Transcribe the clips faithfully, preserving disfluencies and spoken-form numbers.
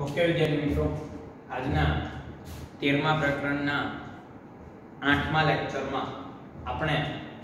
Okay વિદ્યાર્થી મિત્રો, આજના તેરમા પ્રકરણના આઠમા લેક્ચરમાં આપણે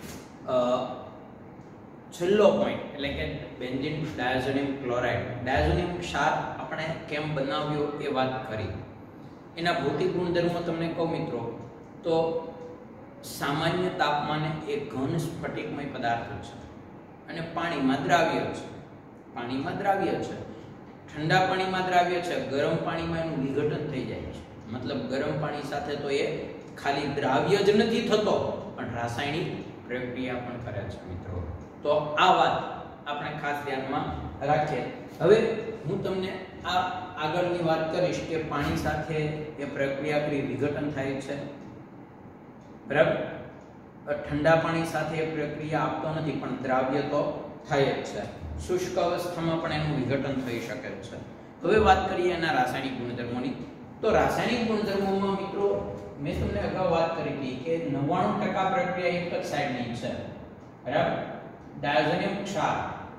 છેલ્લો પોઈન્ટ એટલે કે બેન્ઝીન ડાયઝોનિયમ ક્લોરાઇડ ડાયઝોનિયમ ક્ષાર આપણે કેમ બનાવ્યો એ વાત કરી. એના ભૌતિક ગુણધર્મો તમને કહું મિત્રો તો સામાન્ય તાપમાને એ ઘન સ્ફટિકમય પદાર્થ છે અને પાણીમાં દ્રાવ્ય છે. પાણીમાં દ્રાવ્ય છે ઠંડા પાણીમાં દ્રાવ્ય છે, ગરમ પાણીમાં એનું વિઘટન થઈ જાય છે. મતલબ ગરમ પાણી સાથે તો એ ખાલી દ્રાવ્ય જ નથી થતો પણ રાસાયણિક પ્રક્રિયા પણ કરે છે મિત્રો. તો આ વાત આપણે ખાસ ધ્યાનમાં રાખીએ. હવે હું તમને આ આગળની વાત કરીશ કે પાણી સાથે એ પ્રક્રિયા કરી વિઘટન થાય છે, બરાબર. ઠંડા પાણી સાથે એ પ્રક્રિયા આપતો નથી પણ દ્રાવ્ય તો થાય જ છે. શુષ્ક અવસ્થામાં પણ એનું વિઘટન થઈ શકે છે. હવે વાત કરીએ એના રાસાયણિક ગુણધર્મોની. તો રાસાયણિક ગુણધર્મોમાં મિત્રો મેં તમને અગાઉ વાત કરી હતી કે નવ્વાણું ટકા પ્રક્રિયા એક જ સાઈડની છે, બરાબર. ડાયઝોનિયમ ક્ષાર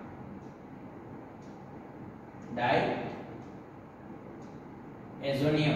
ડાયઝોનિયમ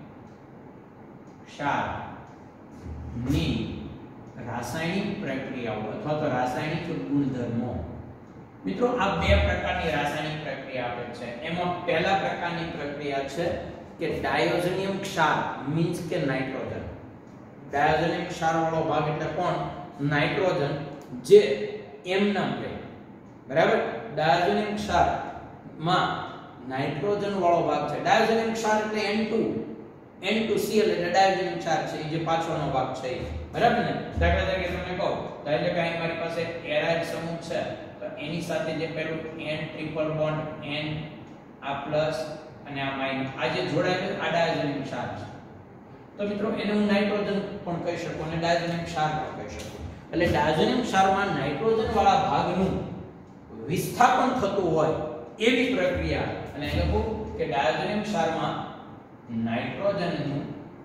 ક્ષાર ની રાસાયણિક પ્રક્રિયાઓ અથવા તો રાસાયણિક ગુણધર્મો મિત્રો આ બે પ્રકારની રાસાયણિક પ્રક્રિયા આપે છે. એમાં પહેલા પ્રકારની પ્રક્રિયા છે કે ડાયઝોનિયમ ક્ષાર મીન્સ કે નાઇટ્રોજન. ડાયઝોનિયમ ક્ષાર વાળો ભાગ એટલે કોણ? નાઇટ્રોજન, જે એમ નામ રહે, બરાબર. ડાયઝોનિયમ ક્ષાર માં નાઇટ્રોજન વાળો ભાગ છે. ડાયઝોનિયમ ક્ષાર એટલે N two N two C L એટલે ડાયઝોનિયમ ક્ષાર છે, જે પાછળનો ભાગ છે, બરાબર ને. દાખલા તરીકે તમને કહું તો એટલે કે અહીં મારી પાસે એરાઇડ સમૂહ છે તો એની સાથે જે પેલું n ટ્રિપલ બોન્ડ n આ પ્લસ અને આ માઈનસ આ જે જોડાયેલું આ ડાયઝોનિયમ ક્ષાર છે. તો મિત્રો એને હું નાઇટ્રોજન પણ કહી શકું અને ડાયઝોનિયમ ક્ષાર પણ કહી શકું. એટલે ડાયઝોનિયમ ક્ષારમાં નાઇટ્રોજન વાળા ભાગનું વિસ્થાપન થતું હોય એવી પ્રક્રિયા, અને એ લખું કે ડાયઝોનિયમ ક્ષારમાં નાઇટ્રોજનનું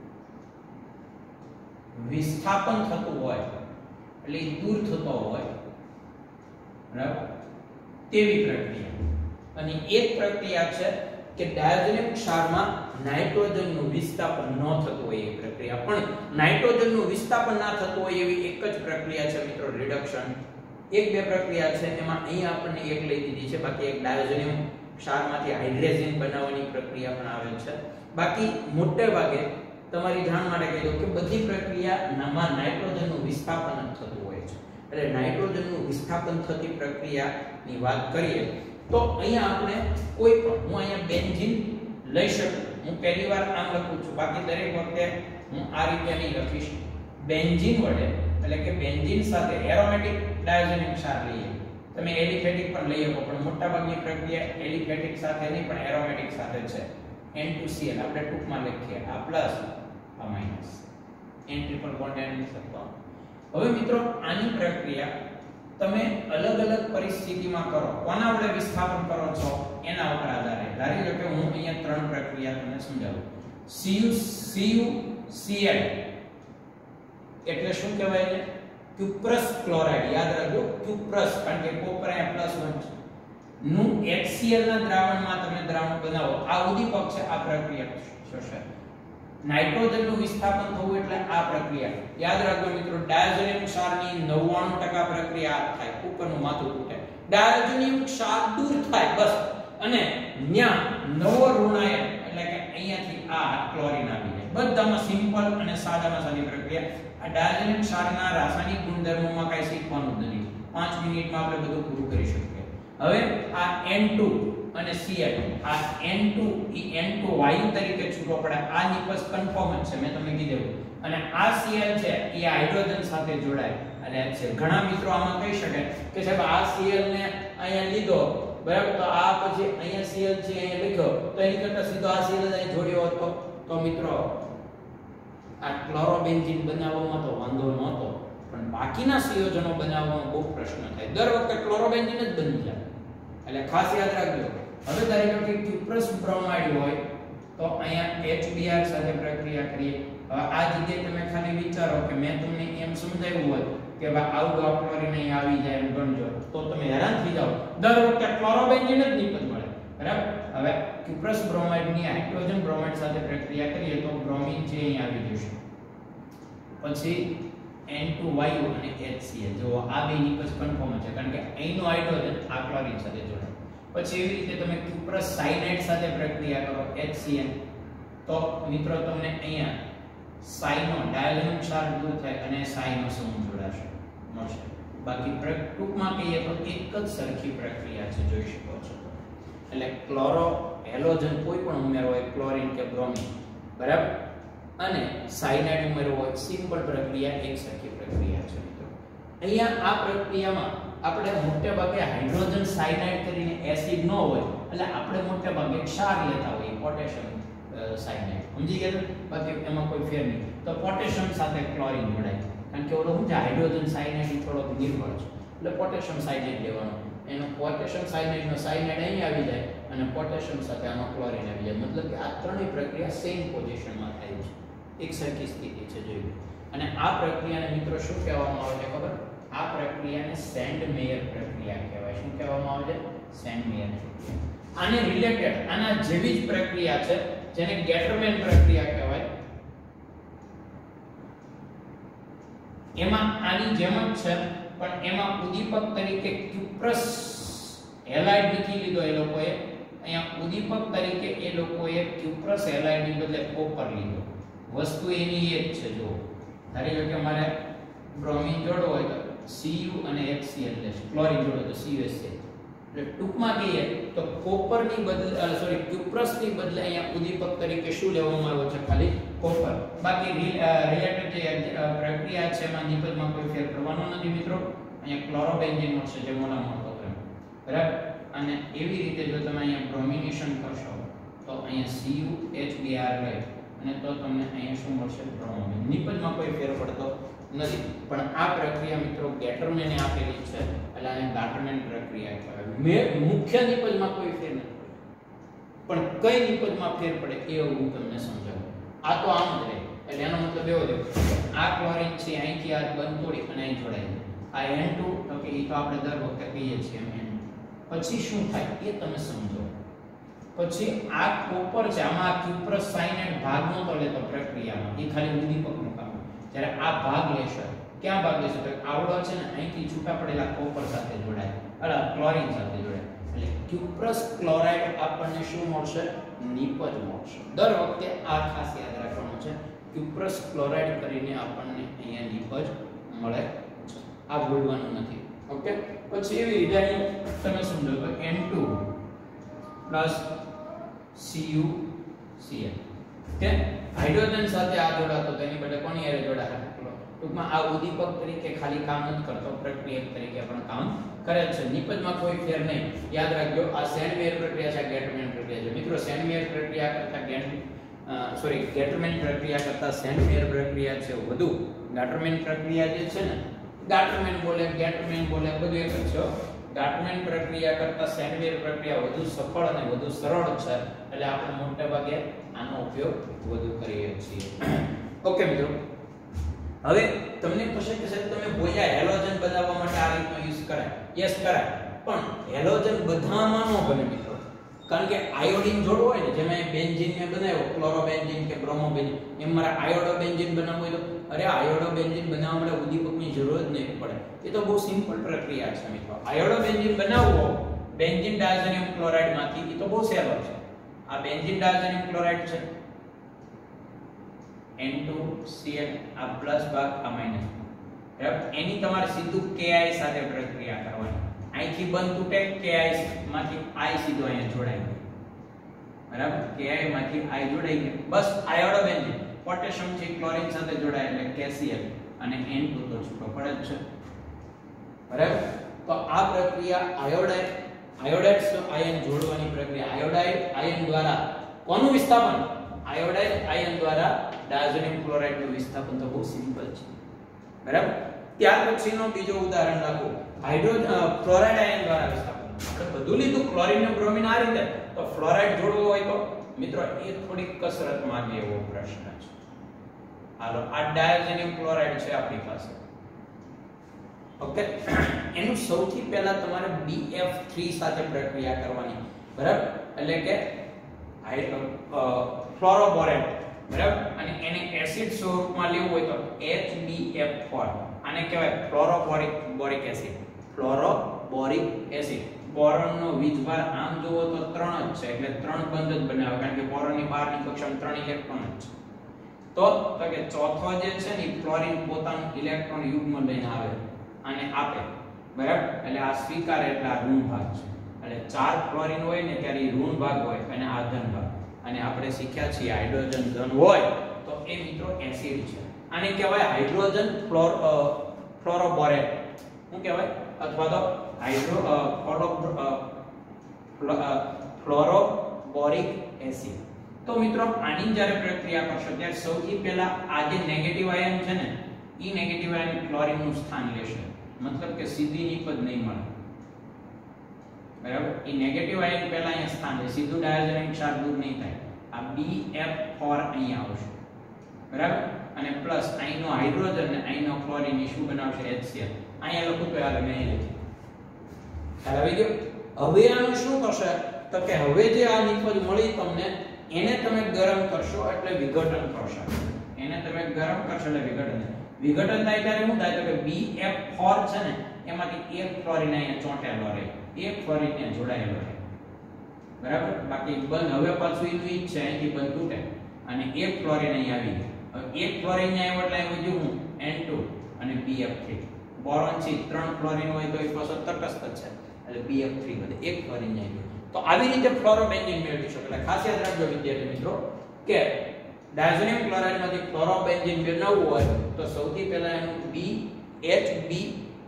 વિસ્થાપન થતું હોય એટલે દૂર થતો હોય, બરાબર, તેવી પ્રક્રિયા. અને એક પ્રક્રિયા છે કે ડાયઝોનિયમ ક્ષારમાં નાઇટ્રોજનનું વિસ્થાપન ન થતું હોય એ પ્રક્રિયા. પણ નાઇટ્રોજનનું વિસ્થાપન ના થતું હોય એવી એક જ પ્રક્રિયા છે મિત્રો, રિડક્શન. એક બે પ્રક્રિયા છે, એમાં અહીં આપણને એક લઈ દીધી છે, બાકી એક ડાયઝોનિયમ ક્ષારમાંથી હાઇડ્રેઝિન બનાવવાની પ્રક્રિયા પણ આવે છે. બાકી મોટે ભાગે તમારી જાણ માટે કહી દઉં કે બધી પ્રક્રિયામાં નાઇટ્રોજનનું વિસ્થાપન જ થતું હોય છે. એટલે નાઇટ્રોજનનું વિસ્થાપન થતી પ્રક્રિયાની વાત કરીએ તો અહીંયા આપણે કોઈ પણ, હું અહીંયા બેન્ઝીન લઈ શકું, હું પહેલી વાર આમ લખું છું, બાકી દરેક વખતે હું આ રીતે નહીં લખીશ. બેન્ઝીન વડે એટલે કે બેન્ઝીન સાથે એરોમેટિક ડાયઝોનિયમ ક્ષાર લઈએ, તમે એલિફેટિક પણ લઈ શકો પણ મોટાભાગની પ્રક્રિયા એલિફેટિક સાથે નહીં પણ એરોમેટિક સાથે છે. એન ટુ સી એલ આપણે ટૂંકમાં લખીએ, આ પ્લસ આ minus, n triple bond n લખો. હવે મિત્રો આની પ્રક્રિયા તમે અલગ અલગ પરિસ્થિતિમાં કરો, કોના વડે વિસ્થાપન કરો છો એના ઉપર આધારે. ધારી લો કે હું અહીંયા ત્રણ પ્રક્રિયા તમને સમજાવું. Cu Cu Cl એટલે શું કહેવાય છે? Cuprous chloride. યાદ રાખજો ક્યુપ્રસ, કારણ કે કોપર અહીંયા પ્લસ વન છે નું HCl ના દ્રાવણમાં તમે દ્રાવણ બનાવો. આ ઉદ્દીપક છે, આ પ્રક્રિયા થશે. નાઇટ્રોજનનું વિસ્થાપન થવું એટલે આ પ્રક્રિયા. યાદ રાખજો મિત્રો, ડાયઝોનિયમ ક્ષારની નવ્વાણું ટકા પ્રક્રિયા થાય, ઉપરનું માથું તૂટે, ડાયઝોનિયમ ક્ષાર દૂર થાય બસ, અને ન્યા નવો ઋણાયન એટલે કે અહીંયાથી આ ક્લોરીન આવી જાય. બધામાં સિમ્પલ અને સાદામાં સાદી પ્રક્રિયા. આ ડાયઝોનિયમ ક્ષારના રાસાયણિક ગુણધર્મોમાં કઈ શીખવાનું જ નથી, પાંચ મિનિટમાં આપણે બધું પૂરું કરી શકીએ. હવે આ એન ટુ અને Cl, આ એન ટુ ઈ એન ટુ વાયુ તરીકે છૂટો પડે, આ નિપજ કન્ફર્મ છે, મેં તમને કીધું. અને આ Cl છે એ હાઇડ્રોજન સાથે જોડાય અને છે. ઘણા મિત્રો આમાં કહી શકે કે સાહેબ આ Cl ને અહીંયા લીધો, બરાબર, તો આ પછી અહીંયા Cl છે અહીંયા લખ્યો તો એની કરતા સીધો આ Cl અહીં જોડ્યો હતો તો મિત્રો આ ક્લોરોબેન્ઝીન બનાવવામાં તો વાંધો નહોતો, પણ બાકીના સંયોજનો બનાવવામાં બહુ પ્રશ્ન થાય. દર વખતે ક્લોરોબેન્ઝીન જ બની જાય, એટલે ખાસ યાદ રાખજો. હવે ધારી લો કે ક્યુપ્રસ બ્રોમાઇડ હોય તો અહીંયા H B r સાથે પ્રક્રિયા કરીએ. હવે આ જગ્યાએ તમે ખાલી વિચારો કે મેં તમને એમ સમજાવ્યું હોય કે ભાઈ આવું આ ક્લોરીન અહીં આવી જાય એમ ગણજો તો તમે હેરાન થઈ જાઓ. દર વખતે ક્લોરોબેન્ઝીન જ નિપજ મળે, બરાબર. હવે ક્યુપ્રસ બ્રોમાઇડની હાઇડ્રોજન બ્રોમાઇડ સાથે પ્રક્રિયા કરીએ તો બ્રોમિન છે અહીં આવી જશે, પછી એન ટુ વાય યુ અને એચ સી એલ. જો આ બે નિપજ કન્ફર્મ છે કારણ કે અહીંનો હાઇડ્રોજન આ ક્લોરીન સાથે જોડાય. પછી એવી રીતે તમે ક્યુપ્રસ સાયનાઇડ સાથે પ્રક્રિયા કરો એચ સી એલ, તો મિત્રો તમને અહીંયા સાયનો ડાયઝોનિયમ ક્ષાર દૂર થાય અને સાયનો સમૂહ જોડાશે મળશે. બાકી ટૂંકમાં કહીએ તો એક જ સરખી પ્રક્રિયા છે, જોઈ શકો છો. એટલે ક્લોરો હેલોજન કોઈ પણ ઉમેરો હોય, ક્લોરીન કે બ્રોમિન, બરાબર, અને સાયનાઇડ ઉમેરો હોય, સિમ્પલ પ્રક્રિયા એક સરખી પ્રક્રિયા છે મિત્રો. અહીંયા આ પ્રક્રિયામાં આપણે મોટે ભાગે હાઇડ્રોજન સાયનાઇડ કરીને એસિડ ન હોય એટલે આપણે મોટે ભાગે ક્ષાર લેતા હોઈએ, પોટેશિયમ સાયનાઇડ, સમજી ગયા? બાકી એમાં કોઈ ફેર નહીં. તો પોટેશિયમ સાથે ક્લોરીન જોડાય કારણ કે ઓલો શું છે હાઇડ્રોજન સાયનાઇડ થોડોક નિર્ભર છે એટલે પોટેશિયમ સાયનાઇડ લેવાનો. એનો પોટેશિયમ સાયનાઇડનો સાયનાઇડ અહીં આવી જાય અને પોટેશિયમ સાથે આનો ક્લોરીન આવી જાય. મતલબ કે આ ત્રણેય પ્રક્રિયા સેમ પોઝિશનમાં થાય છે, એક સરખી સ્થિતિ છે જોયું. અને આ પ્રક્રિયાને મિત્રો શું કહેવામાં આવે છે ખબર? આ પ્રક્રિયાને સેન્ડ મેયર પ્રક્રિયા કહેવાય. શું કહેવામાં આવે છે? સેન્ડ મેયર પ્રક્રિયા. આને રિલેટેડ આના જેવી જ પ્રક્રિયા છે જેને ગેટરમેન પ્રક્રિયા કહેવાય. એમાં આની જેમ જ છે પણ એમાં ઉદ્દીપક તરીકે ક્યુપ્રસ હેલાઇડ નથી લીધો એ લોકોએ. અહીંયા ઉદ્દીપક તરીકે એ લોકોએ ક્યુપ્રસ હેલાઇડની બદલે કોપર લીધો. વસ્તુ એની એ જ છે. જો ધારી લો કે મારે બ્રોમિન જોડવો હોય તો Cu અને HCl લેશે, ક્લોરીન જોડો તો CuHCl. એટલે ટૂંકમાં કહીએ તો કોપરની બદલે સોરી ક્યુપ્રસની બદલે અહીંયા ઉદ્દીપક તરીકે શું લેવામાં આવ્યો છે? ખાલી કોપર. બાકી રિલેટેડ જે પ્રક્રિયા છે એમાં નિપજમાં કોઈ ફેર કરવાનો નથી મિત્રો. અહીંયા ક્લોરોબેન્ઝીન મળશે જે મોટા મોટો ક્રમ, બરાબર. અને એવી રીતે જો તમે અહીંયા બ્રોમિનેશન કરશો તો અહીંયા CuHBr રહે અને તો તમને અહીંયા શું મળશે? બ્રોમિન. નિપજમાં કોઈ ફેર પડતો નથી. પણ આ પ્રક્રિયા મિત્રો ગેટરમેને આપેલી છે એટલે આને ગાટરમેન પ્રક્રિયા કહેવાય. મે મુખ્ય નિપજમાં કોઈ ફેર નથી પણ કઈ નિપજમાં ફેર પડે એ હું તમને સમજાવું. આ તો આમ જ રહે એટલે એનો મતલબ એવો થયો આ ક્લોરીન છે અહીંથી આ બંધ તોડી અને અહીં જોડાઈ જાય. આ એન ટુ તો કે એ તો આપણે દર વખતે કહીએ છીએ એમ એન. પછી શું થાય એ તમે સમજો. પછી આ કોપર છે આમાં ક્યુપ્રસ સાયનાઇડ ભાગ નતો લેતો પ્રક્રિયામાં, એ ખાલી ઉદ્દીપકનું કામ. જ્યારે આ ભાગ લેશે, ક્યાં ભાગ લેશે? તો આવડો છે ને અહીંથી છૂટા પડેલા કોપર સાથે જોડાય, અરે ક્લોરીન સાથે જોડાય. એટલે ક્યુપ્રસ ક્લોરાઇડ આપણને શું મળશે? નિપજ મળશે. દર વખતે આ ખાસ યાદ રાખવાનું છે. ક્યુપ્રસ ક્લોરાઇડ કરીને આપણને અહીંયા નિપજ મળે છે. આ ભૂલવાનું નથી. ઓકે. પછી એવી રીતે તમે સમજો તો એન ટુ પ્લસ CuCl કે હાઇડ્રોજન સાથે આ જોડાતો તો એની બદલે કોની હારે જોડાશે? ટૂંકમાં આ ઉદ્દીપક તરીકે ખાલી કામ નથી કરતો, પ્રક્રિયક તરીકે પણ કામ કરે છે. નિપજમાં કોઈ ફેર નહીં. યાદ રાખજો આ સેન્ડ મેયર પ્રક્રિયા છે, ગેટરમેન પ્રક્રિયા છે. મિત્રો સેન્ડ મેયર પ્રક્રિયા કરતા ગેટ સોરી ગેટરમેન પ્રક્રિયા કરતા સેન્ડ મેયર પ્રક્રિયા છે વધુ. ગાટરમેન પ્રક્રિયા જે છે ને, ગાટરમેન બોલે ગેટરમેન બોલે બધું એક જ છે. ગાટરમેન પ્રક્રિયા કરતા સેન્ડ મેયર પ્રક્રિયા વધુ સફળ અને વધુ સરળ છે એટલે આપણે મોટે ભાગે આનો ઉપયોગ વધુ કરીએ છીએ. ઓકે મિત્રો, હવે તમને પૂછે કે સાહેબ તમે બોલ્યા હેલોજન બનાવવા માટે આ રીતનો યુઝ કરાય. યસ કરાય, પણ હેલોજન બધામાં ન બને મિત્રો. કારણ કે આયોડિન જોડવો હોય ને, જેમાં બેન્ઝીન ને બનાવ્યો ક્લોરોબેન્ઝીન કે બ્રોમોબેન્ઝીન, એમ મારે આયોડોબેન્ઝીન બનાવવું હોય તો અરે આયોડોબેન્ઝીન બનાવવા માટે ઉદ્દીપકની જરૂર જ નહીં પડે. એ તો બહુ સિમ્પલ પ્રક્રિયા છે મિત્રો. આયોડોબેન્ઝીન બનાવવો બેન્ઝીન ડાયઝોનિયમ ક્લોરાઇડ માંથી, એ તો બહુ સહેલો છે. આ બેન્ઝીન ડાયઝોનિયમ ક્લોરાઇડ છે એન ટુ સી એલ, આ પ્લસ ભાગ આ માઈનસ, બરાબર. એની તમારે સીધું Ki સાથે પ્રક્રિયા કરવાની. અહીંથી બંધ તૂટે Ki માંથી I સીધો અહીંયા જોડાઈ ગયો, બરાબર. Ki માંથી I જોડાઈ ગયો, બસ આયોડોબેન્ઝીન પોટેશિયમ થી ક્લોરીન સાથે જોડાય એટલે KCl અને એન ટુ તો છૂટો પડે જ છે, બરાબર. તો આ પ્રક્રિયા આયોડાઇડ આયોડાઇડ્સ આયન જોડવાની પ્રક્રિયા. આયોડાઇડ આયન દ્વારા કોનું વિસ્થાપન? આયોડાઇડ આયન દ્વારા ડાયઝોનિયમ ક્લોરાઇડ નું વિસ્થાપન. તો બહુ સિમ્પલ છે, બરાબર. ત્યાર પછીનો બીજો ઉદાહરણ રાખો, હાઇડ્રોજન ફ્લોરાઇડ આયન દ્વારા વિસ્થાપન. આપણે બધું લીધું ક્લોરીન અને બ્રોમિન આ રીતે, તો ફ્લોરાઇડ જોડવો હોય તો મિત્રો એ થોડી કસરત માંગે એવો પ્રશ્ન છે. હાલો, આ ડાયઝોનિયમ ક્લોરાઇડ છે આપણી પાસે. ઓકે, એનું સૌથી પહેલા તમારે બી એફ થ્રી સાથે પ્રક્રિયા કરવાની, બરાબર. એટલે કે ફ્લોરોબોરેટ, બરાબર, અને એને એસિડ સ્વરૂપમાં લેવું હોય તો એચ બી એફ ફોર, આને કહેવાય fluoroboric boric acid. Fluoroboric acid. બોરોનનો વીજભાર આમ જોવો તો ત્રણ જ છે, એટલે ત્રણ બંધ જ બનાવે, કારણ કે બોરોનની બહારની કક્ષામાં ત્રણ ઇલેક્ટ્રોન જ છે. તો તો કે ચોથો જે છે ને ફ્લોરિન પોતાનું ઇલેક્ટ્રોન યુગ્મ લઈને આવે અને આપે, બરાબર, એટલે આ સ્વીકારે એટલે આ ઋણ ભાગ છે. એટલે ચાર ફ્લોરિન હોય ને ત્યારે ઋણ ભાગ હોય અને આ ધન ભાગ. અને આપણે શીખ્યા છીએ હાઇડ્રોજન ધન હોય તો એ મિત્રો એસિડ છે. આને કહેવાય હાઇડ્રોજન ફ્લોર ફ્લોરોબોરેટ, શું કહેવાય, અથવા તો હાઇડ્રો ફ્લોરોબોરિક એસિડ. તો મિત્રો આની જ્યારે પ્રક્રિયા કરશો ત્યારે સૌથી પહેલા આ જે નેગેટિવ આયન છે ને ઈ નેગેટિવ આયન ક્લોરીન નું સ્થાન લેશે, મતલબ કે સીધી નિપજ નહીં મળે, બરાબર. ઈ નેગેટિવ આયન પહેલા અહીંયા સ્થાન લે, સીધું ડાયઝોનિક ક્ષાર દૂર નહીં થાય. આ બી એફ ફોર અહીંયા આવશે, બરાબર, અને પ્લસ અહીંનો હાઇડ્રોજન ને અહીંનો ક્લોરીન ઈ શું બનાવશે, એચસીએલ. અહીંયા લખું તો યાર મેં અહીં લખ્યું, ખ્યાલ આવી ગયો. હવે આનું શું કરશે તો કે હવે જે આ નિપજ મળી તમને એને તમે ગરમ કરશો એટલે વિઘટન કરશો. એને તમે ગરમ કરશો એટલે વિઘટન. વિઘટન થાય ત્યારે શું થાય તો કે બી એફ ફોર છે ને એમાંથી એક ફ્લોરિન અહીંયા ચોંટેલો રહે, એક ફ્લોરિન ત્યાં જોડાયેલો રહે, બરાબર. બાકી બંધ હવે પાછું એનું ઈ જ છે, અહીંથી બંધ તૂટે અને એક ફ્લોરિન અહીં આવી ગયો. હવે એક ફ્લોરિન અહીંયા આવ્યો એટલે આવ્યું જો હું એન ટુ અને બી એફ થ્રી. બોરોન છે ત્રણ ફ્લોરિન હોય તો એ પાછો તટસ્થ છે એટલે બી એફ થ્રી વધે, એક ફ્લોરિન આવ્યું. તો આવી રીતે ફ્લોરોબેન્ઝીન મેળવી શકો. એટલે ખાસ યાદ રાખજો વિદ્યાર્થી મિત્રો કે ડાયઝોનિયમ ક્લોરાઇડમાંથી ફ્લોરોબેન્ઝીન બનાવવું હોય તો સૌથી પહેલા એનું B H B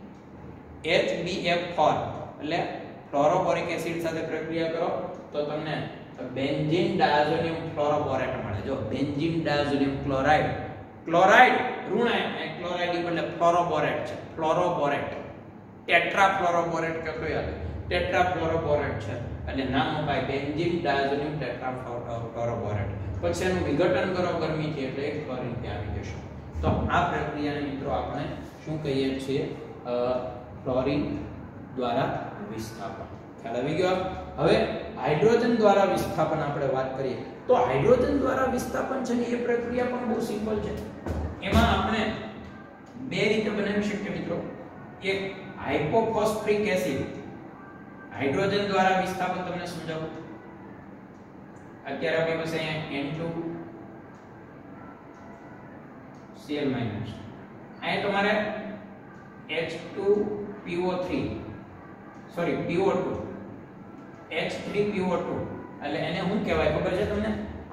H B F four એટલે ફ્લોરોબોરિક એસિડ સાથે પ્રક્રિયા કરો તો તમને બેન્ઝીન ડાયઝોનિયમ ફ્લોરોબોરેટ મળે. જો બેન્ઝીન ડાયઝોનિયમ ક્લોરાઇડ, ક્લોરાઇડ ઋણાયન એ ક્લોરાઇડ એટલે ફ્લોરોબોરેટ છે, ફ્લોરોબોરેટ. ટેટ્રા ફ્લોરોબોરેટ કહેતો યાદ, ટેટ્રા ફ્લોરોબોરેટ છે એટલે નામ મુકાય બેન્ઝીન ડાયઝોનિયમ ટેટ્રા ફ્લોરોબોરેટ. પછી એનું વિઘટન કરો ગરમીથી એટલે એક ફ્લોરિન ત્યાં આવી જશે. તો આ પ્રક્રિયાને મિત્રો આપણે શું કહીએ છીએ, ફ્લોરિન દ્વારા વિસ્થાપન. ખ્યાલ આવી ગયો. હવે હાઇડ્રોજન દ્વારા વિસ્થાપન આપણે વાત કરીએ તો હાઇડ્રોજન દ્વારા વિસ્થાપન છે ને એ પ્રક્રિયા પણ બહુ સિમ્પલ છે. એમાં આપણે બે રીતે બનાવી શકીએ મિત્રો. એક હાઇપોફોસ્ફરિક એસિડ, હાઇડ્રોજન દ્વારા વિસ્થાપન તમને સમજાવું. અત્યારે આપણી પાસે અહીંયા એન ટુ Cl માઈનસ, અહીં તમારે H two P O three sorry P O two H three P O two એટલે એને શું કહેવાય ખબર છે તમને,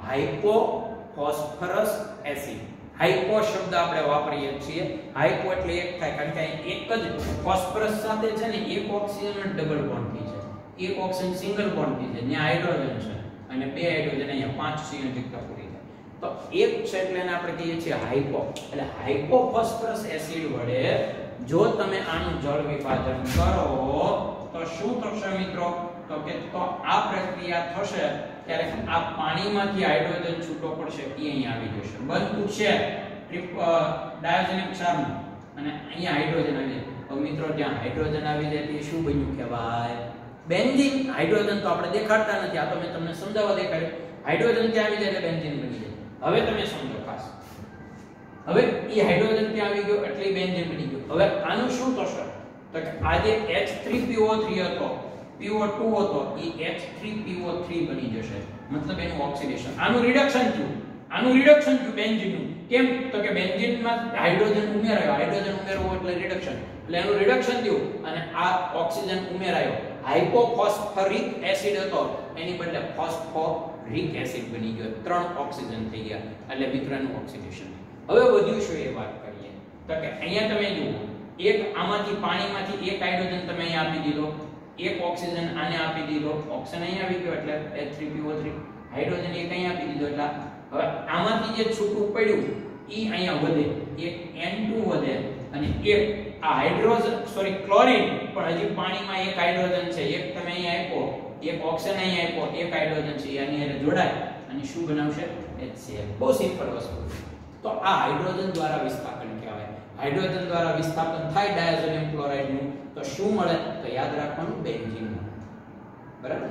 હાઇપોફોસ્ફરસ એસિડ. હાઇપો શબ્દ આપણે વાપરીએ છીએ. હાઇપો એટલે એક થાય કારણ કે એક જ ફોસ્ફરસ સાથે છે ને એક ઓક્સિજન ડબલ બોન્ડ થઈ છે, એક ઓક્સિજન સિંગલ બોન્ડ થઈ છે, ત્યાં હાઇડ્રોજન છે અને બે હાઇડ્રોજન અહીંયા પાંચ સંયોજકતા પૂરી થાય તો એક છે એટલે એને આપણે કહીએ છીએ હાઇપો. એટલે હાઇપોફોસ્ફરસ એસિડ વડે જો તમે આનું જળ વિભાજન કરો તો શું થશે મિત્રો, તો કે તો આ પ્રક્રિયા થશે ત્યારે આ પાણીમાંથી હાઇડ્રોજન છૂટો પડશે એ અહીંયા આવી જશે, બંધ તૂટશે ડાયઝોનિક ક્ષારનું અને અહીંયા હાઇડ્રોજન આવી જાય. તો મિત્રો ત્યાં હાઇડ્રોજન આવી જાય તો શું બન્યું કહેવાય, બેન્ઝીન. હાઇડ્રોજન તો આપણે દેખાડતા નથી, આ તો મેં તમને સમજાવવા દેખાડ્યું. હાઇડ્રોજન ત્યાં આવી જાય એટલે બેન્ઝીન બની જાય. હવે તમે સમજો ખાસ, હવે એ હાઇડ્રોજન ત્યાં આવી ગયો એટલે બેન્ઝીન બની ગયો. હવે આનું શું થશે તો કે આ જે H three P O three હતો, પી ઓ ટુ હતો, એ H three P O three બની જશે, મતલબ એનું ઓક્સિડેશન. આનું રિડક્શન થયું, આનું રિડક્શન થયું બેન્ઝીનનું. કેમ તો કે બેન્ઝીનમાં હાઇડ્રોજન ઉમેરાયો, હાઇડ્રોજન ઉમેરવું એટલે રિડક્શન, એટલે એનું રિડક્શન થયું અને આ ઓક્સિજન ઉમેરાયો. હાઇપોફોસ્ફરિક એસિડ હતો એની બદલે ફોસ્ફોરિક એસિડ બની ગયો, ત્રણ ઓક્સિજન થઈ ગયા એટલે મિત્રનું ઓક્સિડેશન. હવે વધ્યું શું એ વાત કરીએ તો કે અહીંયા તમે જુઓ, એક આમાંથી પાણીમાંથી એક હાઇડ્રોજન તમે અહીંયા આપી દીધો, એક ઓક્સિજન આને આપી દીધો, ઓક્સિજન અહીંયા આવી ગયો એટલે H three P O three, hydrogen એક અહીંયા આપી દીધો એટલે હવે આમાંથી જે છૂટું પડ્યું ઈ અહીંયા વધે, એક એન ટુ વધે અને એક આ હાઇડ્રોજન સોરી ક્લોરીન પણ હજી પાણીમાં એક હાઇડ્રોજન છે, એક તમે અહીંયા આપ્યો, એક ઓક્સિજન અહીંયા આપ્યો, એક હાઇડ્રોજન છે આની સાથે જોડાય અને શું બનાવશે એચસીએલ. બહુ સિમ્પલ વસ્તુ. તો આ હાઇડ્રોજન દ્વારા વિસ્થાપન કહેવાય. હાઇડ્રોજન દ્વારા વિસ્થાપન થાય ડાયઝોનિયમ ક્લોરાઇડ નું તો શું મળે તો યાદ રાખવાનું બેન્ઝીન, બરાબર ને.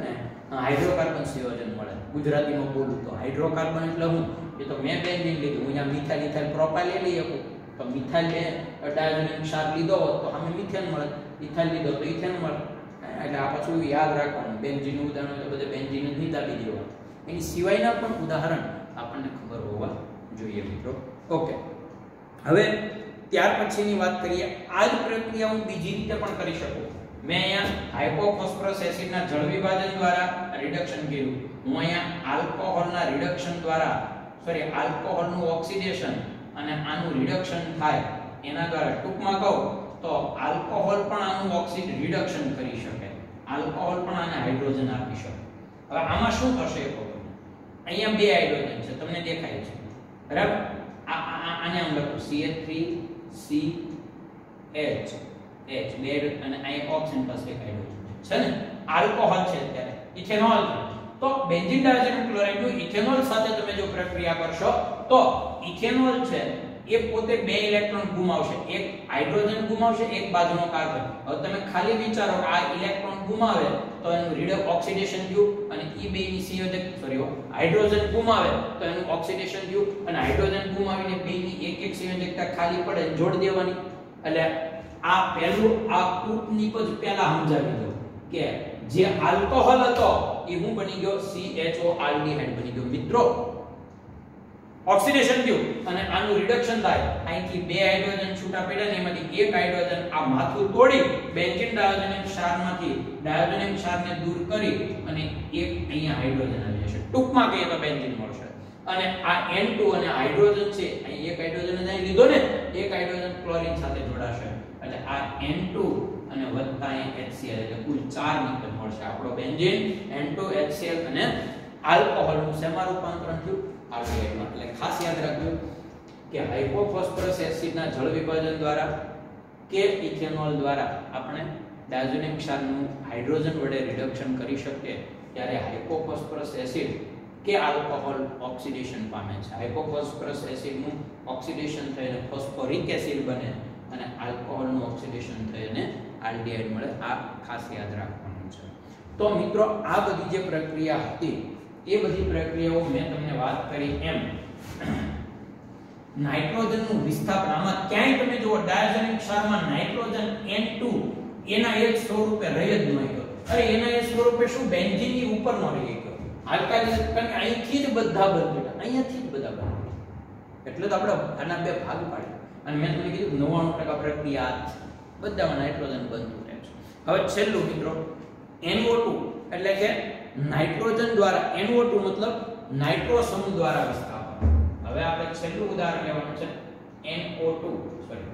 હાઇડ્રોકાર્બન સંયોજન મળે. ગુજરાતીમાં બોલું તો હાઇડ્રોકાર્બન એટલે હું એ તો મેં બેન્ઝીન લીધું, હું અહીંયા મિથાઇલ ઇથાઇલ પ્રોપાઇલ લઈ શકું તો મિથાઇલ ને ડાયોજેનિક ક્ષાર લીધો હોત તો અમે મિથેન મળે, ઇથાઇલ લીધો તો ઇથેન મળે. એટલે આ પાછું યાદ રાખવાનું, બેન્ઝીનનું ઉદાહરણ તો બધે બેન્ઝીન જ નહીં દાબી દેવા. એની સિવાયના પણ ઉદાહરણ આપણને ખબર હોવા જોઈએ મિત્રો. ઓકે, હવે ત્યાર પછીની વાત કરીએ. આ જ પ્રક્રિયા હું બીજી રીતે પણ કરી શકું. મેં અહીંયા હાઇપોફોસ્ફરસ એસિડના જળ વિભાજન દ્વારા રિડક્શન કર્યું. હું અહીંયા આલ્કોહોલના રિડક્શન દ્વારા સોરી આલ્કોહોલનું ઓક્સિડેશન અને આનું રિડક્શન થાય એના દ્વારા, ટૂંકમાં કહું તો આલ્કોહોલ પણ આનું ઓક્સિડ રિડક્શન કરી શકે, આલ્કોહોલ પણ આને હાઇડ્રોજન આપી શકે. હવે આમાં શું થશે એ ખબર. અહીંયા બે હાઇડ્રોજન છે, તમને દેખાય છે બરાબર. આ આને આમ લખું C H three C H H બે અને અહીં ઓક્સિજન પાસે એક હાઇડ્રોજન છે ને. આલ્કોહોલ છે અત્યારે ઇથેનોલ. તો બેન્ઝીન ડાયોજેનિક ક્લોરાઇડ નું ઇથેનોલ સાથે તમે જો પ્રક્રિયા કરશો તો ઇથેનોલ છે એ પોતે બે ઇલેક્ટ્રોન ગુમાવશે, એક હાઇડ્રોજન ગુમાવશે, એક બાજુનો કાર્બન. હવે તમે ખાલી વિચારો કે આ ઇલેક્ટ્રોન ગુમાવે તો એનું રિડક્શન ઓક્સિડેશન થયું અને ઈ બે ની સંયોજક સોરી હાઇડ્રોજન ગુમાવે તો એનું ઓક્સિડેશન થયું અને હાઇડ્રોજન ગુમાવીને બે ની એક એક સંયોજકતા ખાલી પડે જોડી દેવાની. એટલે આ પહેલું આ કૂટની પદ પહેલા સમજાવી દો કે જે આલ્કોહોલ હતો એ હું બની ગયો સી એચ ઓ આલ્ડીહાઇડ બની ગયો મિત્રો. ઓક્સિડેશન થયું અને આનું રિડક્શન થાય, અહીંથી બે હાઇડ્રોજન છૂટા પડ્યા ને એમાંથી એક હાઇડ્રોજન આ માથું તોડી બેન્ઝીન ડાયોજેનિક ક્ષારમાંથી ડાયોજેનિક ક્ષારને દૂર કરી અને એક અહીંયા હાઇડ્રોજન આવી જશે. ટૂંકમાં કહીએ તો બેન્ઝીન મળશે. અને આ એન ટુ અને હાઇડ્રોજન છે, અહીં એક હાઇડ્રોજન જ અહીં લીધો ને, એક હાઇડ્રોજન ક્લોરીન સાથે જોડાશે એટલે આ એન ટુ અને વત્તા HCl એટલે કુલ ચાર નિકલ મળશે. આપણો બેન્ઝીન એન ટુ HCl અને આલ્કોહોલનું શેમાં રૂપાંતરણ થયું? આલ્ડીહાઇડમાં. એટલે ખાસ યાદ રાખજો કે હાઇપોફોસ્ફરસ એસિડના જળ વિભાજન દ્વારા કે ઇથેનોલ દ્વારા આપણે ડાયોજેનિક ક્ષારનું હાઇડ્રોજન વડે રિડક્શન કરી શકીએ ત્યારે હાઇપોફોસ્ફરસ એસિડ કે આલ્કોહોલ ઓક્સિડેશન પામે છે. હાઇપોફોસ્ફરસ એસિડનું ઓક્સિડેશન થઈને ફોસ્ફોરિક એસિડ બને અને આલ્કોહોલનું ઓક્સિડેશન થઈને આલ્ડીહાઇડ મળે. આ ખાસ યાદ રાખવાનું છે. તો મિત્રો આ બધી જે પ્રક્રિયા હતી એ બધી પ્રક્રિયાઓ મેં તમને વાત કરી એમ નાઇટ્રોજનનું વિસ્થાપન. આમાં ક્યાંય તમે જુઓ ડાયોજેનિક ક્ષારમાં નાઇટ્રોજન એન ટુ એના એક સ્વરૂપે રહી જ નહીં ગયો. અરે એના એક સ્વરૂપે શું બેન્ઝીનની ઉપર ન રહી ગયો. આલ્કાઇલ કારણ કે અહીંથી જ બધા બનતા, અહીંયાથી જ બધા બનતા. એટલે તો આપણે આના બે ભાગ પાડ્યા અને મેં તમને કીધું નવ્વાણું ટકા પ્રક્રિયા બધામાં નાઇટ્રોજન બનતું રહે છે. હવે છેલ્લું મિત્રો એન ઓ ટુ એટલે કે નાઇટ્રોજન દ્વારા, એન ઓ ટુ મતલબ નાઇટ્રો સમૂહ દ્વારા વિસ્થાપન. હવે આપણે છેલ્લું ઉદાહરણ લેવાનું છે N O two sorry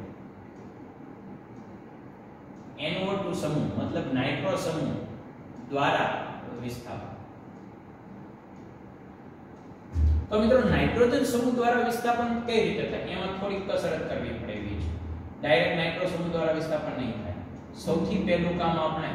N O two સમૂહ મતલબ નાઇટ્રો સમૂહ દ્વારા વિસ્થાપન. તો મિત્રો નાઇટ્રોજન સમૂહ દ્વારા વિસ્થાપન કઈ રીતે થાય એમાં થોડી કસરત કરવી પડે એવી છે. ડાયરેક્ટ નાઇટ્રો સમૂહ દ્વારા વિસ્થાપન નહીં થાય. સૌથી પહેલું કામ આપણે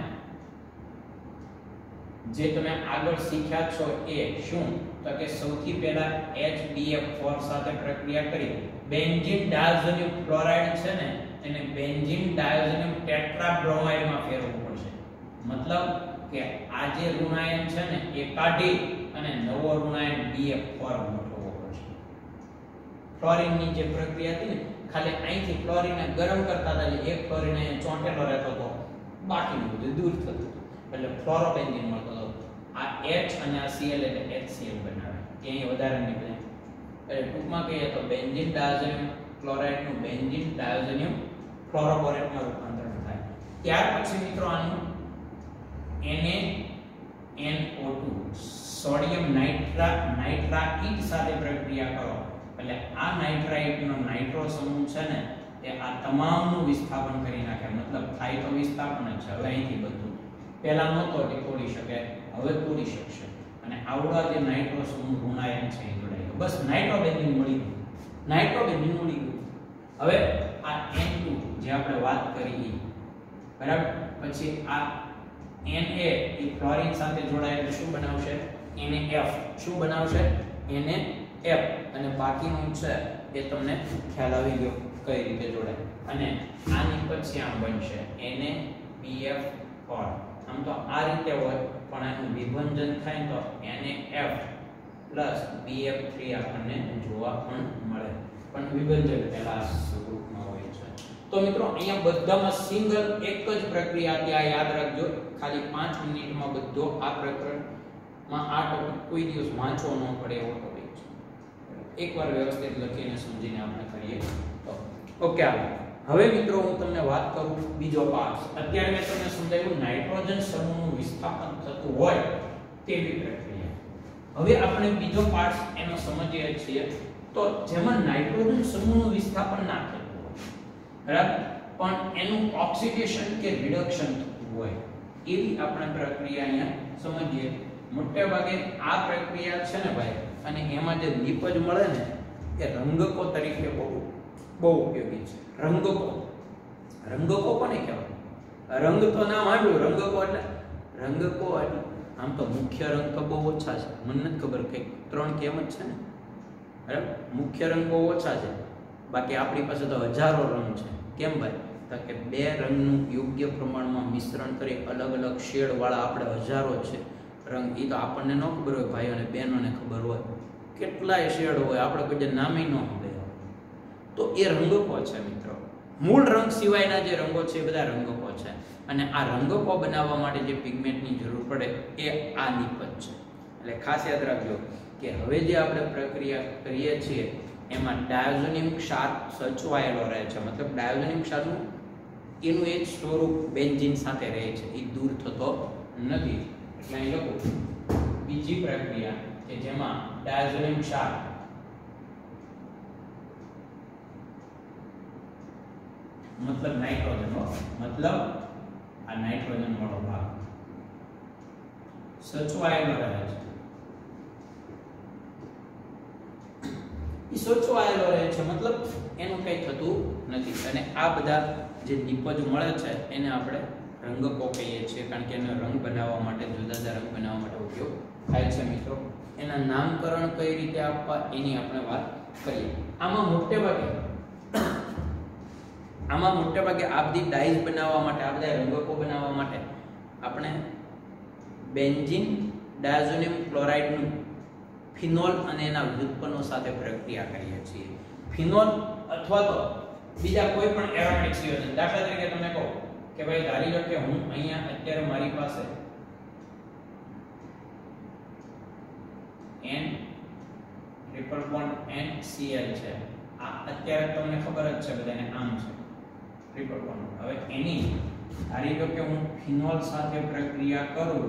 જે તમે આગળ શીખ્યા છો એ શું તો કે સૌથી પહેલા એચ બી એફ ફોર સાથે પ્રક્રિયા કરી બેન્ઝીન ડાયોઝેનિક ક્લોરાઇડ છે ને એને બેન્ઝીન ડાયોઝેનિક ટેટ્રાબ્રોમાઇડ માં ફેરવવું પડશે. મતલબ કે આ જે ઋણાયન છે ને એ કાઢી અને નવો ઋણાયન બી એફ ફોર મૂકવો પડશે. ક્લોરીન ની જે પ્રક્રિયા હતી ને ખાલી અહીંથી ક્લોરીનને ગરમ કરતા હતા એટલે એક ક્લોરીન અહીંયા ચોંટેલો રહેતો હતો, બાકીનું બધું દૂર થતું હતું એટલે ફ્લોરોબેન્ઝીન મળતો હતો. આ H અને આ Cl એટલે HCl બનાવે કે અહીં વધારે નીકળે. એટલે ટૂંકમાં કહીએ તો બેન્ઝીન ડાયોઝેનિક ક્લોરાઇડ નું બેન્ઝીન ડાયોઝેનિક ફ્લોરોબોરેટમાં રૂપાંતરણ થાય. ત્યાર પછી મિત્રો આનું Na N O two sodium નાઇટ્રા નાઇટ્રાઇટ સાથે પ્રક્રિયા કરો એટલે આ નાઇટ્રાઇટનો નાઇટ્રો સમૂહ છે ને એ આ તમામનું વિસ્થાપન કરી નાખે. મતલબ થાય તો વિસ્થાપન જ છે. હવે અહીંથી બધું પહેલા નહોતો તે તોડી શકે, હવે તોડી શકશે અને આવડા જે નાઇટ્રો સમૂહ ઋણાયન છે એ જોડાઈ ગયો. બસ નાઇટ્રોબેન્ઝીન મળી ગયું, નાઇટ્રોબેન્ઝીન મળી ગયું. હવે આ N ટુ જે આપણે વાત કરી બરાબર, પછી આ Na એ ક્લોરીન સાથે જોડાય એટલે શું બનાવશે? Na F. શું બનાવશે? Na F. અને બાકીનું છે એ તમને ખ્યાલ આવી ગયો કઈ રીતે જોડાય. અને આની પછી આમ બનશે Na B F ફોર. આમ તો આ રીતે હોય પણ પણ આનું વિભંજન થાય તો N A F plus B F three આપણને જોવા પણ મળે, પણ વિભંજન પહેલા સ્વરૂપમાં હોય છે. તો મિત્રો અહીંયા બધામાં સિંગલ એક જ પ્રક્રિયા ત્યાં યાદ રાખજો. ખાલી પાંચ મિનિટમાં બધો આ પ્રકરણમાં આ ટોપિક કોઈ દિવસ વાંચવો ન પડે એવો ટોપિક છે. એકવાર વ્યવસ્થિત લખીને સમજીને આપણે કરીએ તો ઓકે. હવે મિત્રો હું તમને વાત કરું બીજો પાર્ટ. અત્યારે મેં તમને સમજાવ્યું નાઇટ્રોજન સમૂહનું વિસ્થાપન થતું હોય તેવી પ્રક્રિયા. હવે આપણે બીજો પાર્ટ એનો સમજીએ છીએ તો જેમાં નાઇટ્રોજન સમૂહનું વિસ્થાપન ના થતું હોય, બરાબર, પણ એનું ઓક્સિડેશન કે રિડક્શન થતું હોય એવી આપણે પ્રક્રિયા અહીંયા સમજીએ. મોટે ભાગે આ પ્રક્રિયા છે ને ભાઈ, અને એમાં જે નિપજ મળે ને એ રંગકો તરીકે બહુ બહુ ઉપયોગી છે. રંગકો રંગકો કોને કહેવાય? રંગ તો નામ આવ્યું રંગકો એટલે રંગકો એટલે આમ તો મુખ્ય રંગ તો બહુ ઓછા છે, મને નથી ખબર કે ત્રણ કેમ જ છે ને, બરાબર. મુખ્ય રંગ બહુ ઓછા છે, બાકી આપણી પાસે તો હજારો રંગ છે. કેમ ભાઈ? તો કે બે રંગનું યોગ્ય પ્રમાણમાં મિશ્રણ કરી અલગ અલગ શેડ વાળા આપણે હજારો છે રંગ. એ તો આપણને ન ખબર હોય, ભાઈઓ અને બહેનોને ખબર હોય કેટલાય શેડ હોય, આપણે કોઈ જે નામે ન હોય. તો એ રંગકો છે મિત્રો. મૂળ રંગ સિવાયના જે રંગો છે એ બધા રંગકો છે, અને આ રંગકો બનાવવા માટે જે પિગમેન્ટની જરૂર પડે એ આ નિપજ છે. એટલે ખાસ યાદ રાખજો કે હવે જે આપણે પ્રક્રિયા કરીએ છીએ એમાં ડાયોઝોનિયમ ક્ષાર સચવાયેલો રહે છે. મતલબ ડાયોઝોનિયમ ક્ષારનું એનું એ જ સ્વરૂપ બેન્ઝીન સાથે રહે છે, એ દૂર થતો નથી. એટલે અહીં લખો બીજી પ્રક્રિયા કે જેમાં ડાયોઝોનિયમ ક્ષાર મતલબ નાઇટ્રોજન, મતલબ આ નાઇટ્રોજન વાળો ભાગ સચવાયેલો રહે છે. એ સચવાયેલો રહે છે મતલબ એનું કંઈ થતું નથી. અને આ બધા જે નિપજ મળે છે એને આપણે રંગકો કહીએ છીએ, કારણ કે એનો રંગ બનાવવા માટે, જુદા જુદા રંગ બનાવવા માટે ઉપયોગ થાય છે મિત્રો. એના નામકરણ કઈ રીતે આપવા એની આપણે વાત કરીએ. આમાં મોટે ભાગે આમાં મોટે ભાગે આ બધી ડાઈઝ બનાવવા માટે, આ બધા રંગકો બનાવવા માટે આપણે બેન્ઝીન ડાયોઝોનિયમ ક્લોરાઇડનું ફિનોલ અને એના વ્યુત્પન્નો સાથે પ્રક્રિયા કરીએ છીએ. ફિનોલ અથવા તો બીજા કોઈ પણ એરોમેટિક સંયોજન. દાખલા તરીકે તમને કહો કે ભાઈ ધારી લો કે હું અહીંયા અત્યારે મારી પાસે N triple bond N C L છે. આ અત્યારે તમને ખબર જ છે બધાને આમ છે ટ્રિપલ બોન્ડ. હવે એની ધારી લો કે હું ફિનોલ સાથે પ્રક્રિયા કરું.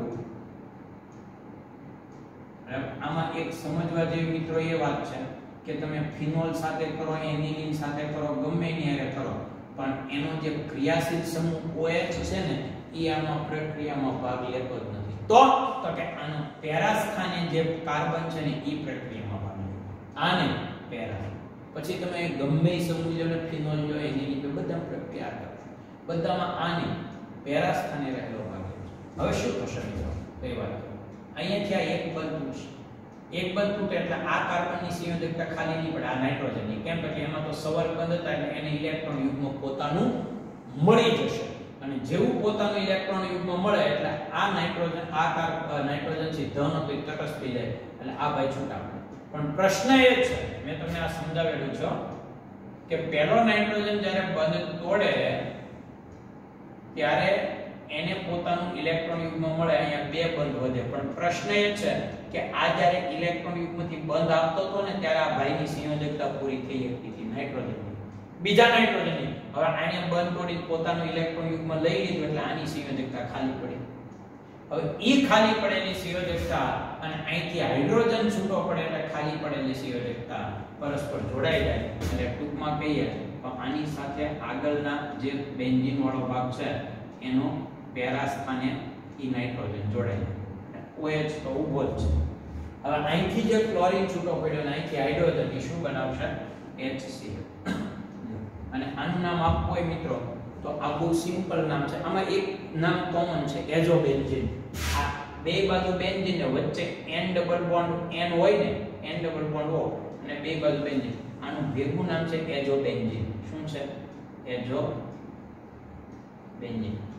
આમાં એક સમજવા જેવી મિત્રો એ વાત છે કે તમે ફિનોલ સાથે કરો, એનિલિન સાથે કરો, ગમે એની હારે કરો, પણ એનો જે ક્રિયાશીલ સમૂહ OH છે ને એ આમાં પ્રક્રિયામાં ભાગ લેતો જ નથી. તો તો કે આનો પેરા સ્થાને જે કાર્બન છે ને એ પ્રક્રિયામાં ભાગ લે. આને પેરા પછી તમે ગમે એ સમૂહ લો ને, ફિનોલ લો, એનિલિન લો, બધા પ્રક્રિયા કરો, બધામાં આને પેરા સ્થાને રહેલો ભાગ લે. હવે શું થશે મિત્રો? કઈ વાત અહીંયાથી આ એક બંધ તૂટશે. એક બંધ તૂટે એટલે આ કાર્બનની સંયોજકતા ખાલી નહીં પડે, આ નાઇટ્રોજનની. કેમ કે એમાં તો સવર બંધ હતા એટલે એને ઇલેક્ટ્રોન યુગ્મ પોતાનું મળી જશે, અને જેવું પોતાનું ઇલેક્ટ્રોન યુગ્મ મળે એટલે આ નાઇટ્રોજન આ કાર્બન નાઇટ્રોજન થી ધન તો તટસ્થ થઈ જાય, એટલે આ ભાઈ છૂટા પડે. પણ પ્રશ્ન એ છે, મેં તમને આ સમજાવેલું છે કે પહેલો નાઇટ્રોજન જ્યારે બંધ તોડે ત્યારે એને પોતાનું ઇલેક્ટ્રોન યુગ્મ મળે, અહીંયા બે બંધ વધે. પણ પ્રશ્ન એ છે કે આ જ્યારે ઇલેક્ટ્રોન યુગ્મથી બંધ આપતો હતો ને ત્યારે આ ભાઈની સંયોજકતા પૂરી થઈ હતી હતી નાઇટ્રોજનની, બીજા નાઇટ્રોજનની. હવે આને બંધ તોડી પોતાનું ઇલેક્ટ્રોન યુગ્મ લઈ લીધું એટલે આની સંયોજકતા ખાલી પડી. હવે ઈ ખાલી પડેલી સંયોજકતા અને અહીંથી હાઇડ્રોજન છૂટો પડે એટલે ખાલી પડેલી સંયોજકતા પરસ્પર જોડાઈ જાય. એટલે ટૂંકમાં કહીએ તો આની સાથે આગળના જે બેન્ઝીન વાળો ભાગ છે એનો પેરા સ્થાને ઈ નાઇટ્રોજન જોડાય. OH તો ઊભો જ છે. હવે અહીંથી જે ક્લોરીન છૂટો પડ્યો અને અહીંથી હાઇડ્રોજન એ શું બનાવશે? HCl. અને આનું નામ આપવું હોય મિત્રો તો આ બહુ સિમ્પલ નામ છે. આમાં એક નામ કોમન છે, એઝોબેન્ઝીન. આ બે બાજુ બેન્ઝીન ને વચ્ચે N ડબલ બોન્ડ N હોય ને, N ડબલ બોન્ડ O અને બે બાજુ બેન્ઝીન, આનું ભેગું નામ છે એઝોબેન્ઝીન. શું છે? એઝોબેન્ઝીન.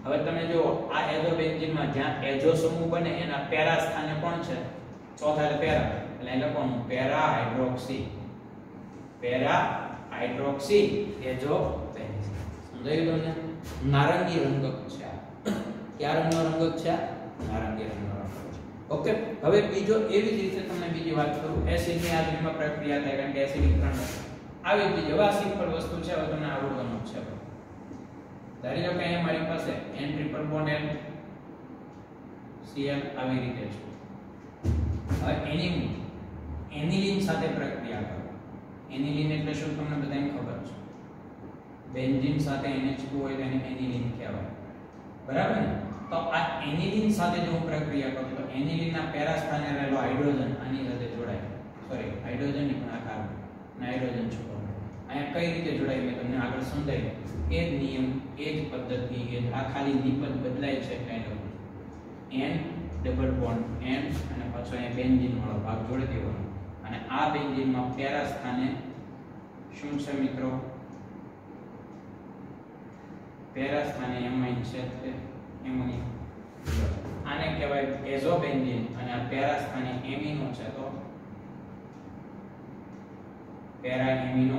હવે તમે જો આ એઝો બેન્ઝીનમાં જ્યાં એઝો સમૂહ બને એના પેરા સ્થાને કોણ છે ચોથા એટલે પેરા એટલે એ લખવાનું para hydroxy para hydroxy azo benzene સમજાયું તમને નારંગી રંગક છે કયા રંગનો રંગક છે નારંગી રંગનો રંગક છે ઓકે હવે બીજો એવી જ રીતે તમને બીજી વાત કરું એસિડની હાજરીમાં પ્રક્રિયા થાય કારણ કે એસિડીકરણ આવી જ જવા સિમ્પલ વસ્તુ છે હવે તમને આવડવાનું છે ધારી લો કે અહીંયા મારી પાસે N triple bond N Cl આવી રીતે છે હવે એની એનિલીન સાથે પ્રક્રિયા કરો એનિલીન એટલે શું તમને બધાને ખબર છે બેન્ઝીન સાથે N H two હોય તો એને એનિલીન કહેવાય બરાબર ને તો આ એનિલીન સાથે જો હું પ્રક્રિયા કરું તો એનિલીનના પેરા સ્થાને રહેલો હાઇડ્રોજન આની સાથે જોડાય સોરી હાઇડ્રોજન ની પણ આ કાર્બન નાઇટ્રોજન છૂટો અહીંયા કઈ રીતે જોડાય મેં તમને આગળ સમજાવ્યું એ જ નિયમ એ જ પદ્ધતિ એ આ ખાલી નિપદ બદલાય છે કાઈ લખું N ડબલ બોન્ડ N અને પાછો અહીંયા બેન્ઝીન વાળો ભાગ જોડી દેવાનો અને આ બેન્ઝીનમાં પેરા સ્થાને શું છે મિત્રો પેરા સ્થાને એમાઇન છે તે એમોનિયમ આને કહેવાય એઝોબેન્ઝીન અને આ પેરા સ્થાને એમિનો છે તો પેરા એમિનો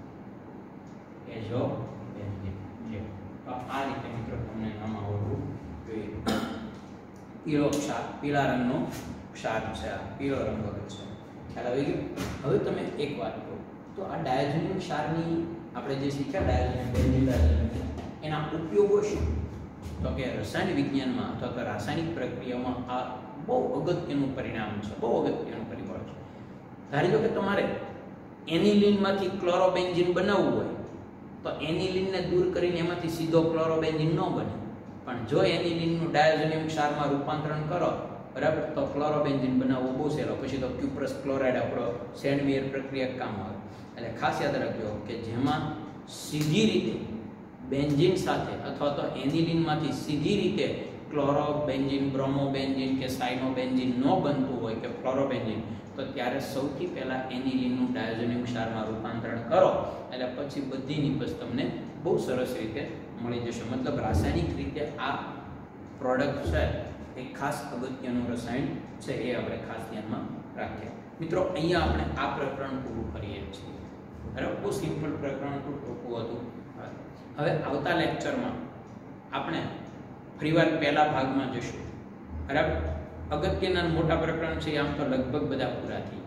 એઝોબેન્ઝીન છે તો આ રીતે મિત્રો તમને નામ આવડવું જોઈએ પીળો ક્ષાર પીળા રંગનો ક્ષાર છે આ પીળો રંગ છે ખ્યાલ આવી ગયો હવે તમે એક વાત કહો તો આ ડાયઝોનિક ક્ષારની આપણે જે શીખ્યા ડાયઝોનિક બેન્ઝીન ડાયઝોનિક એના ઉપયોગો શું તો કે રસાયણ વિજ્ઞાનમાં અથવા તો રાસાયણિક પ્રક્રિયામાં આ બહુ અગત્યનું પરિણામ છે બહુ અગત્યનું પરિબળ છે ધારી લો કે તમારે એનિલીનમાંથી ક્લોરોબેન્ઝીન બનાવવું હોય તો એનિલીનને દૂર કરીને એમાંથી સીધો ક્લોરોબેન્ઝીન ન બને પણ જો એનિલીનનું ડાયઝોનિયમ ક્ષારમાં રૂપાંતરણ કરો બરાબર તો ક્લોરોબેન્ઝીન બનાવવું બહુ સહેલો પછી તો ક્યુપ્રસ ક્લોરાઇડ આપણો સેન્ડમેયર પ્રક્રિયા કામ આવે એટલે ખાસ યાદ રાખજો કે જેમાં સીધી રીતે બેન્ઝીન સાથે અથવા તો એનિલીનમાંથી સીધી રીતે ક્લોરોબેન્ઝીન બ્રોમોબેન્ઝીન કે સાયનોબેન્ઝીન ન બનતું હોય કે ફ્લોરોબેન્ઝીન તો ત્યારે સૌથી પહેલા એનિલીનનું ડાયઝોનિયમ ક્ષારમાં રૂપાંતરણ કરો એટલે પછી બધી નિપજ તમને બહુ સરસ રીતે મળી જશે મતલબ રાસાયણિક રીતે આ પ્રોડક્ટ છે એ ખાસ અગત્યનું રસાયણ છે એ આપણે ખાસ ધ્યાનમાં રાખીએ મિત્રો અહીંયા આપણે આ પ્રકરણ પૂરું કરીએ છીએ બરાબર બહુ સિમ્પલ પ્રકરણ ટૂંકું હતું હવે આવતા લેક્ચરમાં આપણે ફરીવાર પહેલા ભાગમાં જશું બરાબર અગત્યના મોટા પ્રકરણ છે આમ તો લગભગ બધા પૂરા થઈ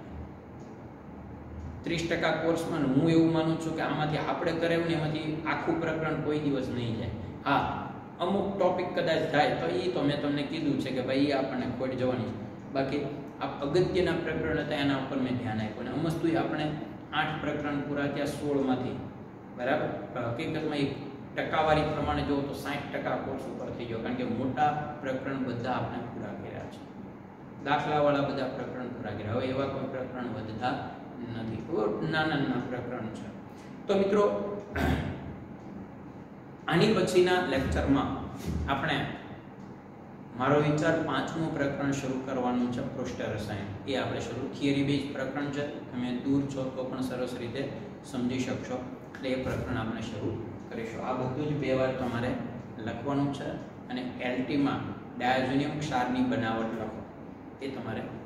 ત્રીસ ટકા કોર્સમાં હું એવું માનું છું કે આમાંથી આપણે કરાવ્યું ને એમાંથી આખું પ્રકરણ કોઈ દિવસ નહીં જાય હા અમુક ટોપિક કદાચ થાય તો એ તો મેં તમને કીધું છે કે ભાઈ આપણને ખોટ જવાની બાકી આ અગત્યના પ્રકરણ હતા એના ઉપર મેં ધ્યાન આપ્યું અને અમસ્તું આપણે આઠ પ્રકરણ પૂરા થયા સોળમાંથી બરાબર હકીકતમાં એક ટકાવારી પ્રમાણે જો તો સાઠ ટકા કોર્સ ઉપર થઈ ગયો કારણ કે મોટા પ્રકરણ બધા આપણે પૂરા કર્યા છે દાખલાવાળા બધા પ્રકરણ પૂરા કર્યા હવે એવા કોઈ પ્રકરણ વધતા નથી નાના નાના પ્રકરણ છે તો મિત્રો આની પછીના લેક્ચરમાં આપણે મારો વિચાર પાંચમું પ્રકરણ શરૂ કરવાનું છે પૃષ્ઠ રસાયણ એ આપણે શરૂ થિયરી બેઝ પ્રકરણ છે તમે દૂર છો તો પણ સરસ રીતે સમજી શકશો એટલે એ પ્રકરણ આપણે શરૂ કરીશું આ બધું જ બે વાર તમારે લખવાનું છે અને એલટીમાં ડાયઝોનિયમ ક્ષારની બનાવટ લખો એ તમારે